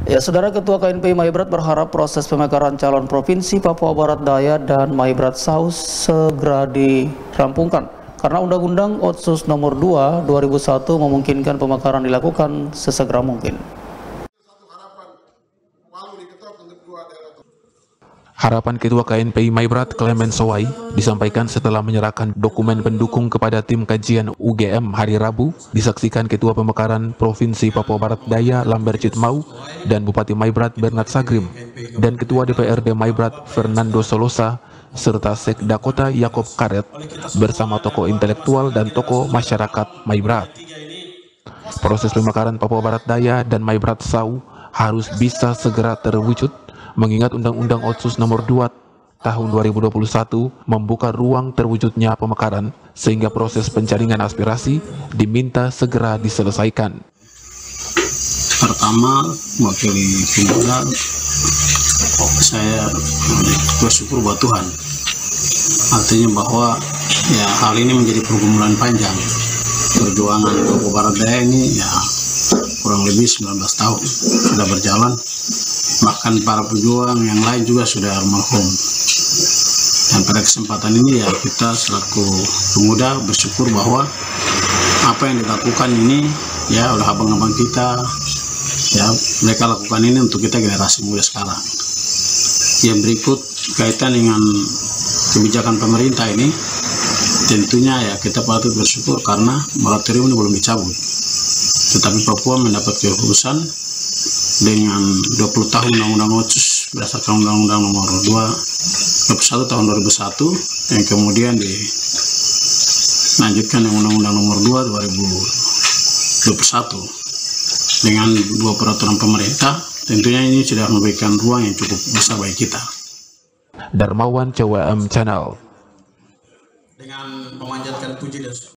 Ya, Saudara Ketua KNPI Maibrat berharap proses pemekaran calon Provinsi Papua Barat Daya dan Maibrat Saus segera dirampungkan karena Undang-Undang Otsus Nomor 2 2001 memungkinkan pemekaran dilakukan sesegera mungkin. Harapan Ketua KNPI Maibrat Clement Sowai disampaikan setelah menyerahkan dokumen pendukung kepada tim kajian UGM hari Rabu, disaksikan Ketua Pemekaran Provinsi Papua Barat Daya Lambert Citmau dan Bupati Maibrat Bernard Sagrim dan Ketua DPRD Maibrat Fernando Solosa serta Sekda Kota Yakob Karet bersama tokoh intelektual dan tokoh masyarakat Maibrat. Proses pemekaran Papua Barat Daya dan Maibrat Sau harus bisa segera terwujud mengingat Undang-Undang Otsus Nomor 2 Tahun 2021 membuka ruang terwujudnya pemekaran sehingga proses penjaringan aspirasi diminta segera diselesaikan. Pertama, mewakili pemuda, saya bersyukur buat Tuhan. Artinya bahwa ya hal ini menjadi pergumulan panjang. Perjuangan Papua Barat Daya ini ya kurang lebih 19 tahun sudah berjalan. Bahkan para pejuang yang lain juga sudah almarhum. Dan pada kesempatan ini ya kita selaku pemuda bersyukur bahwa apa yang dilakukan ini ya oleh abang-abang kita, ya mereka lakukan ini untuk kita generasi muda sekarang. Yang berikut kaitan dengan kebijakan pemerintah ini, tentunya ya kita patut bersyukur karena moratorium ini belum dicabut. Tetapi Papua mendapat kehususan dengan 20 tahun Undang-Undang Otsus berdasarkan Undang-Undang Nomor 21 Tahun 2001 yang kemudian dilanjutkan dengan Undang-Undang Nomor 2 2021 dengan 2 peraturan pemerintah. Tentunya ini sudah memberikan ruang yang cukup besar bagi kita. Darmawan CWM Channel. Dengan memanjatkan puji dan